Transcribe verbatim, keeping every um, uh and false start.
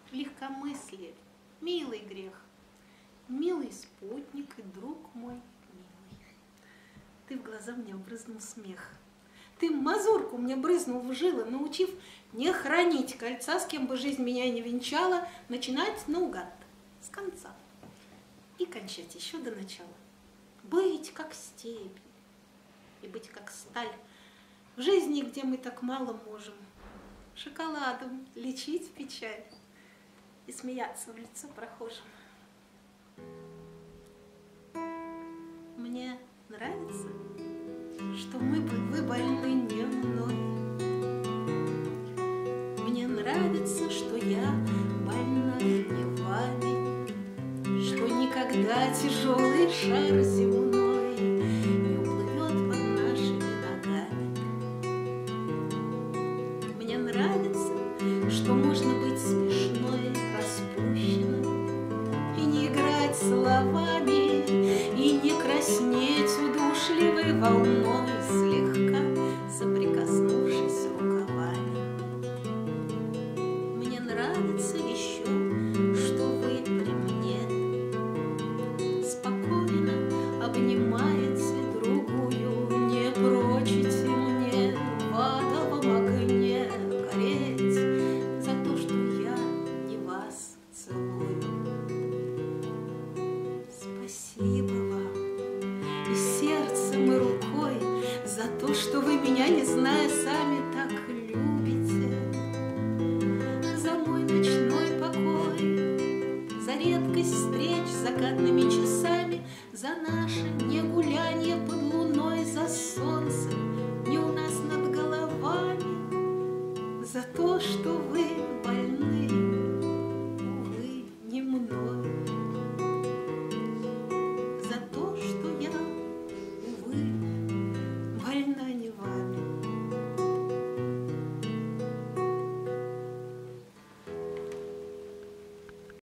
легкомыслие, милый грех, милый спутник и друг мой милый. Ты в глаза мне брызнул смех, ты мазурку мне брызнул в жилы, научив не хранить кольца, с кем бы жизнь меня не венчала, начинать наугад, с конца, и кончать еще до начала. Быть как степь и быть как сталь в жизни, где мы так мало можем, шоколадом лечить печаль и смеяться в лицо прохожим. Мне нравится, что мы, вы больны не мной. Мне нравится, что я больна не вами, что никогда тяжелый шар земной не уплывет под нашими ногами. Мне нравится, что можно быть смешной, распущенной, и не играть словами, и не краснеть удушливой волной, слегка соприкоснувшись рукавами. Мне нравится еще, что вы при мне спокойно обнимаете другую, не прочите мне в адовом огне гореть за то, что я не вас целую. Спасибо вам и сердцем, и рукой за то, что вы меня, не зная сами, так любите, за мой ночной покой, за редкость встреч с закатными часами, за наше не гулянье под луной, за солнце не у нас над головами, за то, что вы больны, увы, не мной, за то, что я, увы,